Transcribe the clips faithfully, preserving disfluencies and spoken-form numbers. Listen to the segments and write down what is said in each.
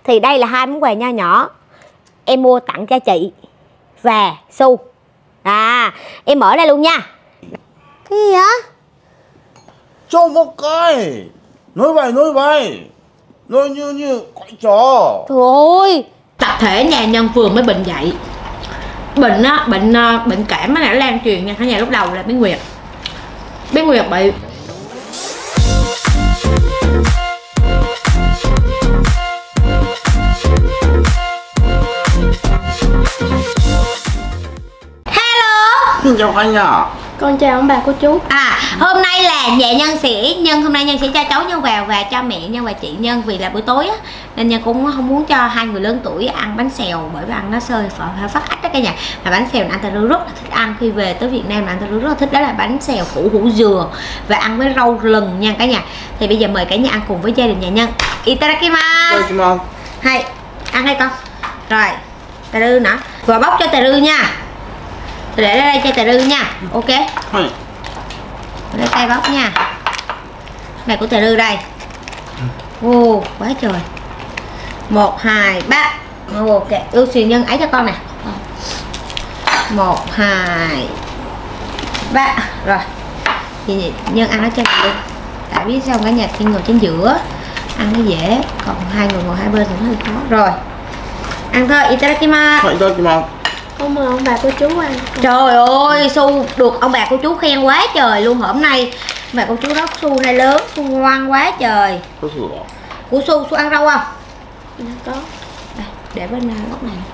Thì đây là hai món quà nho nhỏ em mua tặng cho chị và Su. À, em mở đây luôn nha. Cái gì vậy? Cho một cái. Nói vậy, nói vậy. Nói như như con chó. Trời ơi, tập thể nhà nhân vừa mới bệnh dậy. Bệnh á, bệnh bệnh cảm nó lan truyền nha cả nhà. Lúc đầu là bé Nguyệt. Bé Nguyệt bị Xin chào anh ạ. Con chào ông bà cô chú. À, hôm nay là nhà Nhân sẽ Nhân hôm nay Nhân sẽ cho cháu Nhân vào và cho mẹ Nhân và chị Nhân, vì là buổi tối á nên Nhân cũng không muốn cho hai người lớn tuổi ăn bánh xèo, bởi vì ăn nó sơi phở phát ách đó cả nhà. Mà bánh xèo anh ta rất là thích ăn, khi về tới Việt Nam là anh ta rất là thích, đó là bánh xèo củ hủ dừa và ăn với rau rừng nha cả nhà. Thì bây giờ mời cả nhà ăn cùng với gia đình nhà Nhân. Itadakimasu. Itadakimasu. Hay ăn hay con. Rồi, tà rư nữa. Và bóc cho tà rư nha. Tôi để đây cho tà rư nha. Ok. Hay. Lấy tay bóc nha. Này của tà rư đây. Ô, quá trời. Một, hai, ba. Ok, ưu xuyền Nhân ấy cho con nè. Một, hai, ba. Rồi. Thì Nhân ăn nó cho tà rư. Tại biết sao cả nhà khi ngồi trên giữa ăn nó dễ, còn hai người ngồi hai bên thì nó hơi khó. Rồi. Ăn thôi, itadakimasu. Itadakimasu. Con mời ông bà cô chú ăn. Trời ơi, Su được ông bà cô chú khen quá trời luôn. Hôm nay ông bà cô chú đó Su này lớn, Su ngoan quá trời. Có sữa. Của Su, Su ăn rau không? Dạ có. Đây, để bên góc này.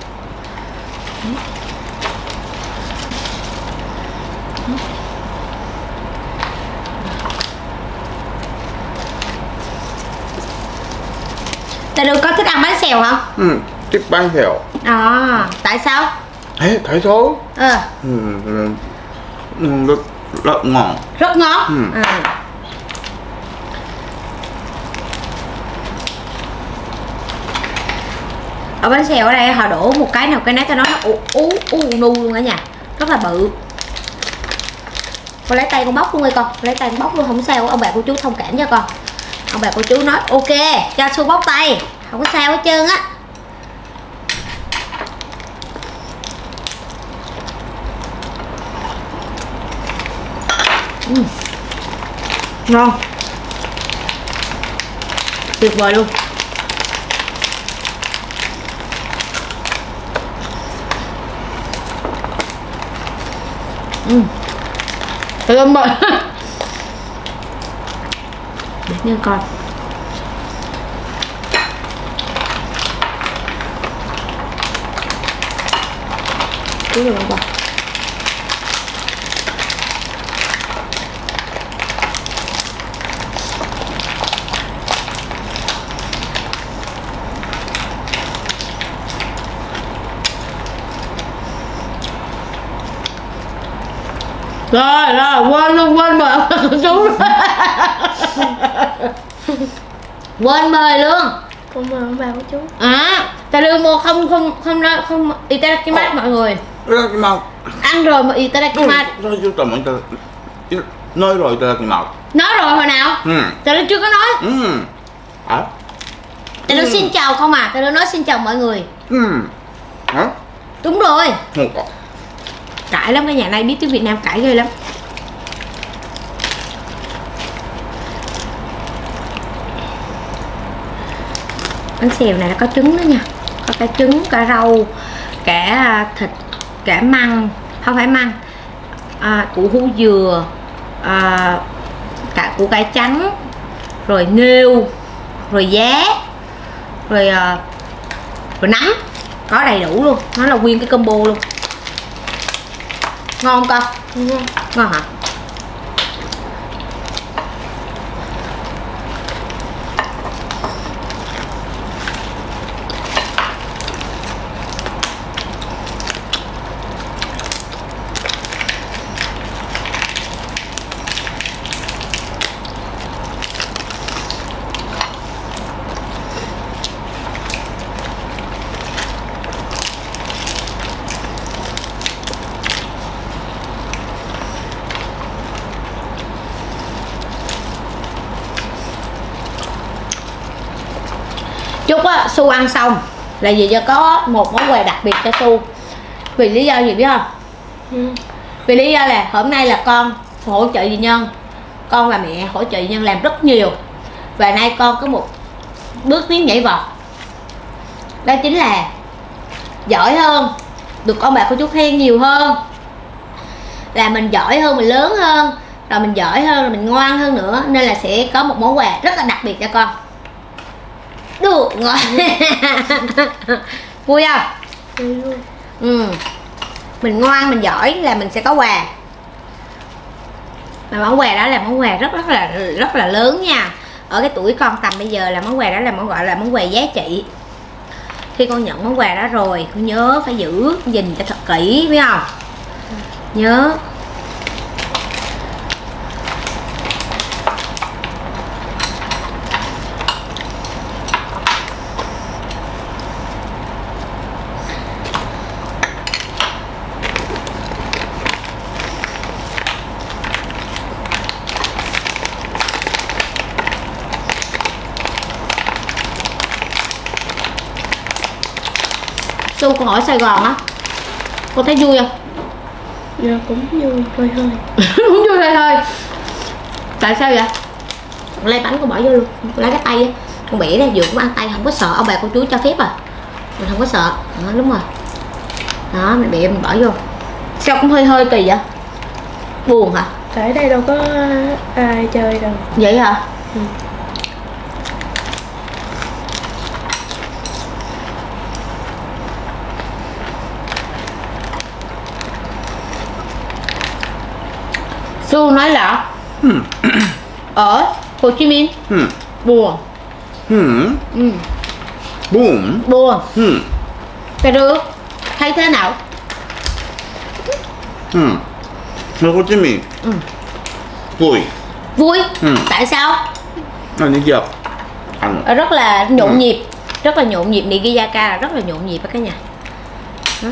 Tà Rư có thích ăn bánh xèo không? Ừ, thích bánh xèo. À, tại sao? Thế, thấy thôi. Ờ. Ừ, ừ, ừ, rất, rất ngon. Rất ngon. Ừ. À. Ở bánh xèo ở đây họ đổ một cái nào cái nấy, tao nói nó ú ú ú nu luôn cả nhà, rất là bự. Con lấy tay con bóc luôn đi con, lấy tay con bóc luôn không sao, ông bà cô chú thông cảm cho con. Ông bà cô chú nói ok cho Su bóc tay, không có sao hết trơn á. uhm. Ngon, tuyệt vời luôn. Ừ. Cảm ơn mọi để như con. Cứ rồi con. Rồi rồi quên luôn, quên mời chú. Quên mời luôn. Con mời ông bà của chú. À, Tà Rư mua không không không không, không itadakimasu mọi người. Itadakimasu. Ăn rồi mà itadakimasu. Nói chú tầm anh nói rồi itadakimasu. Nói rồi hồi nào? Ừ. Tà Rư chưa có nói. Ừ. À. Tà Rư xin chào không à? Tà Rư nói xin chào mọi người. Ừ. Hả? Đúng rồi. Không có. Cãi lắm, cái nhà này biết tiếng Việt Nam cãi ghê lắm. Bánh xèo này là có trứng đó nha, có cả trứng, cả rau, cả thịt, cả măng, không phải măng, à, củ hú dừa, à, cả củ cải trắng, rồi nêu, rồi giá, rồi à, rồi nấm, có đầy đủ luôn, nó là nguyên cái combo luôn. Ngon không con? Ngon. Ngon hả? á Su ăn xong là vì do có một món quà đặc biệt cho Su. Vì lý do gì biết không? Ừ. Vì lý do là hôm nay là con hỗ trợ dì Nhân, con và mẹ hỗ trợ dì Nhân làm rất nhiều, và nay con có một bước tiến nhảy vọt, đó chính là giỏi hơn, được con bà cô chú khen nhiều hơn, là mình giỏi hơn, mình lớn hơn, rồi mình giỏi hơn, rồi mình ngoan hơn nữa, nên là sẽ có một món quà rất là đặc biệt cho con. Được ngon. Vui không? Vui luôn. Ừ. Mình ngoan, mình giỏi là mình sẽ có quà. Mà món quà đó là món quà rất rất là rất là lớn nha. Ở cái tuổi con tầm bây giờ là món quà đó là món gọi là món quà giá trị. Khi con nhận món quà đó rồi, con nhớ phải giữ gìn cho thật kỹ, biết không? Nhớ. Su, con ở Sài Gòn á, con thấy vui không? Dạ cũng vui hơi hơi. Cũng vui hơi hơi. Tại sao vậy? Con lấy bánh con bỏ vô luôn, con lấy cái tay á, con bẻ ra vừa cũng ăn tay, không có sợ, ông bà cô chú cho phép à, mình không có sợ. Đó, đúng rồi. Đó, mình bẻ mình bỏ vô. Sao cũng hơi hơi kỳ vậy? Buồn hả? Tại đây đâu có ai chơi đâu. Vậy hả? Ừ. Su nói là ở Hồ Chí Minh Hmm. buồn. Hmm. Ừ. Boom. Buồn. Hmm. Cái được thấy thế nào? Hmm. Hồ Chí Minh. Ừ. Vui. Vui. Ừ. Tại sao? Anh đi chưa? Ăn. Ờ, rất là nhộn Ừ. nhịp, rất là nhộn nhịp. Nigiyaka là rất là nhộn nhịp đó cả nhà. Đó.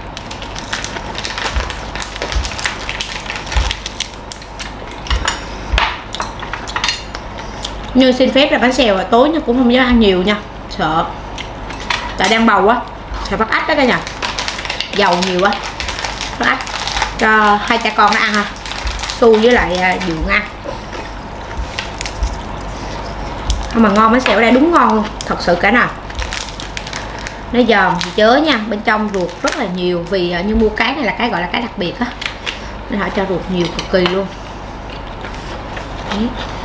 Như xin phép là bánh xèo là tối nhưng cũng không dám ăn nhiều nha, sợ, tại đang bầu á, sợ bắt ách đó cả nhà, dầu nhiều quá bắt ách. Cho hai cha con nó ăn ha, Su với lại Dượng ăn. Không mà ngon, bánh xèo ở đây đúng ngon luôn, thật sự cả nào. Nó giòn thì chớ nha, bên trong ruột rất là nhiều, vì như mua cái này là cái gọi là cái đặc biệt á, nên họ cho ruột nhiều cực kỳ luôn. Đấy.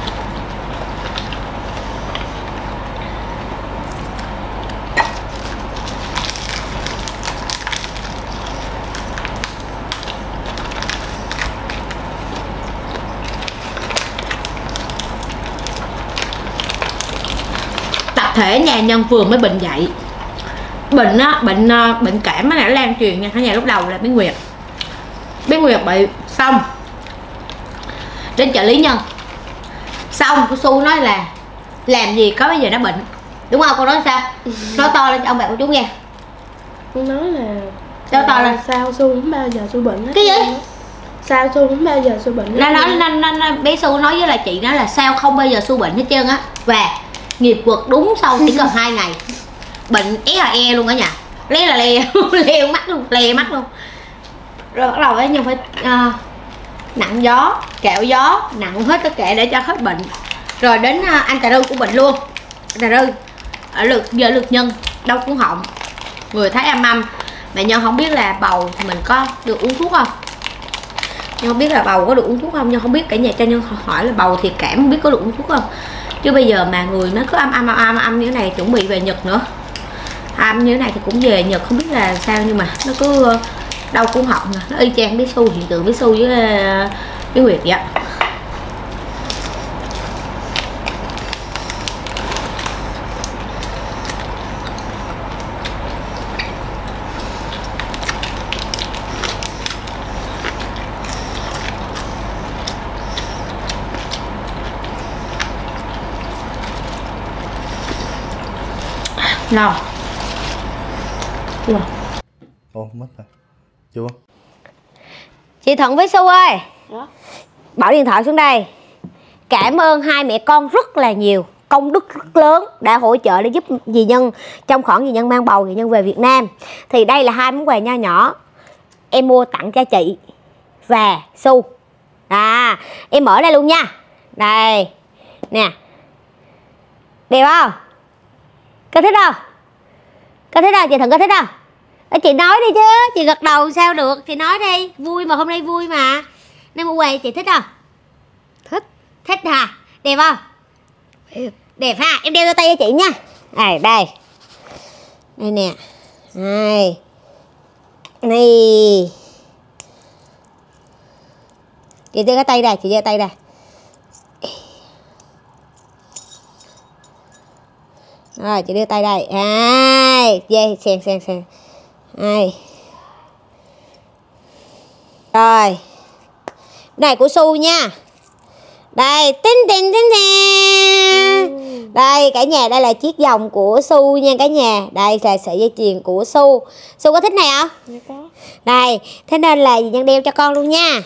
Tập thể nhà Nhân vừa mới bệnh dậy, bệnh á, bệnh bệnh cảm nó đã lan truyền nha cả nhà. Lúc đầu là bé Nguyệt, bé Nguyệt bị xong đến trợ lý Nhân, xong cô Su nói là làm gì có bây giờ nó bệnh, đúng không? Cô nói sao? Nói to lên cho ông bà cô chú nghe. Con nói là Cho to lên. sao Su không bao giờ Su bệnh hết. Cái gì? Sao Su không bao giờ Su bệnh. Nó nói nó, nó, nó, bé Su nói với là chị nó là sao không bao giờ Su bệnh hết trơn á, và nghiệp quật đúng sau chỉ cần hai ngày bệnh é là e luôn cả nhà, lé là le le mắt luôn, le mắt luôn. Rồi bắt đầu ấy nhưng phải uh, nặng gió, kẹo gió, nặng hết tất cả để cho hết bệnh. Rồi đến uh, anh Cà Rư cũng bệnh luôn. Anh Cà Rư ở lượt giờ lượt Nhân đau cuống họng, người thấy âm âm, mà Nhân không biết là bầu thì mình có được uống thuốc không. Nhân không biết là bầu có được uống thuốc không, Nhân không biết, cả nhà cho Nhân hỏi là bầu thì cảm không biết có được uống thuốc không. Chứ bây giờ mà người nó cứ âm âm âm âm, âm như thế này, chuẩn bị về Nhật nữa, âm như thế này thì cũng về Nhật, không biết là sao, nhưng mà nó cứ đau cuống họng, nó y chang bé Su, hiện tượng bé Su với bé Nguyệt vậy. Nào. Chưa. Ồ, mất rồi. Chưa. Chị Thuận với Su ơi. Đó. Bỏ điện thoại xuống đây. Cảm ơn hai mẹ con rất là nhiều. công đức rất lớn đã hỗ trợ để giúp dì Nhân trong khoảng dì Nhân mang bầu, dì Nhân về Việt Nam. Thì đây là hai món quà nho nhỏ em mua tặng cho chị và Su. À, em mở đây luôn nha. Đây nè, đẹp không? Có thích không? Có thích không? Chị Thuận có thích không? Ê, chị nói đi chứ, chị gật đầu sao được, chị nói đi. Vui mà, hôm nay vui mà. Nên mua quà chị thích không? Thích. Thích hả? Đẹp không? Đẹp. Đẹp ha, em đeo cho tay cho chị nha. Đây, đây. Đây nè. Đây. Này. Chị đưa cái tay đây, chị đưa tay đây. Rồi, chị đưa tay đây. Đây, dây xem xem xem. Đây. Rồi. Này của Su nha. Đây, tinh tinh tinh tinh. Đây, cả nhà, đây là chiếc vòng của Su nha cả nhà. Đây là sợi dây chuyền của Su. Su có thích này không? Dạ có. Đây, thế nên là dì Nhân đeo cho con luôn nha.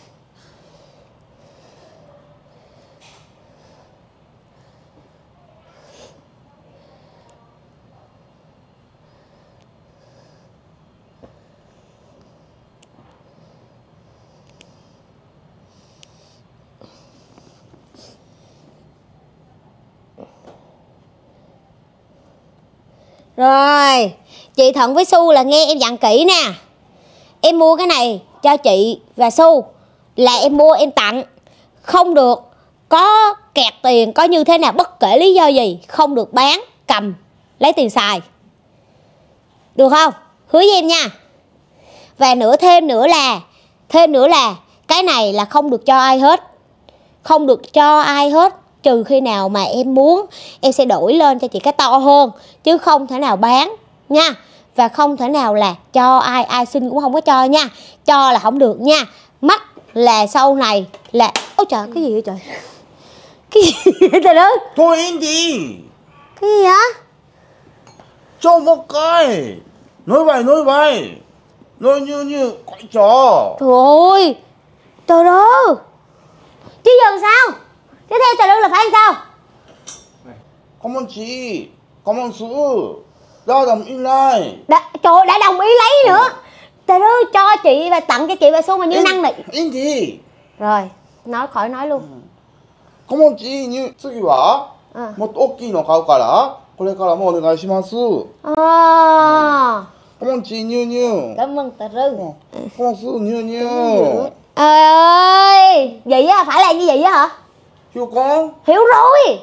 Rồi, chị Thuận với Su là nghe em dặn kỹ nè. Em mua cái này cho chị và Su là em mua em tặng. Không được có kẹt tiền, có như thế nào, bất kể lý do gì, không được bán, cầm, lấy tiền xài. Được không? Hứa với em nha. Và nữa thêm nữa là Thêm nữa là cái này là không được cho ai hết. Không được cho ai hết. Trừ khi nào mà em muốn, em sẽ đổi lên cho chị cái to hơn, chứ không thể nào bán nha. Và không thể nào là cho ai, ai xin cũng không có cho nha. Cho là không được nha. Mắc là sau này là... Ôi trời, cái gì vậy trời? Cái gì vậy trời ơi? Thôi im đi. Cái gì hả? Cho một cái. Nói vậy nói vậy. Nói như như quậy trò. Trời ơi, trời ơi. Chứ giờ sao? Tiếp theo trời ơi là phải sao? Cảm ơn chị. Cảm ơn Su. Ra đồng in lại. Đã, trời ơi, đã đồng ý lấy nữa. Trời ơi, cho chị và tặng cho chị và Su mà như năng này. In đi. Rồi, nói khỏi nói luôn. Cảm ơn chị. Như, 次は À. もっと大きいの買うから、これからもお願いします。 À. Cảm ơn chị Như Như. Cảm ơn Tà Rư. Cảm ơn Su Như Như. Trời ơi, vậy á, phải là như vậy á hả? Hiểu không? Hiểu rồi.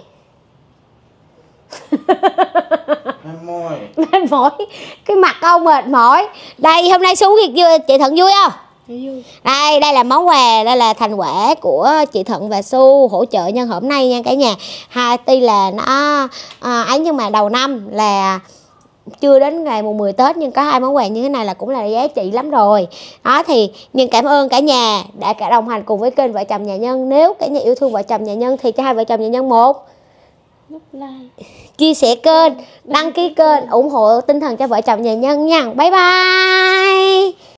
Em mỏi. Mệt mỏi. Cái mặt ông mệt mỏi. Đây, hôm nay Su việc chưa? Chị Thuận vui không? Vui. Đây, đây là món quà, đây là thành quả của chị Thuận và Su hỗ trợ nhân hôm nay nha cả nhà. Ha, tuy là nó à, ấy nhưng mà đầu năm là chưa đến ngày mùng mười Tết, nhưng có hai món quà như thế này là cũng là giá trị lắm rồi. Đó thì nhưng cảm ơn cả nhà đã cả đồng hành cùng với kênh Vợ Chồng Nhà Nhân. Nếu cả nhà yêu thương Vợ Chồng Nhà Nhân thì cho hai vợ chồng nhà Nhân một Nút like, chia sẻ kênh, đăng ký kênh, ủng hộ tinh thần cho Vợ Chồng Nhà Nhân nha. Bye bye.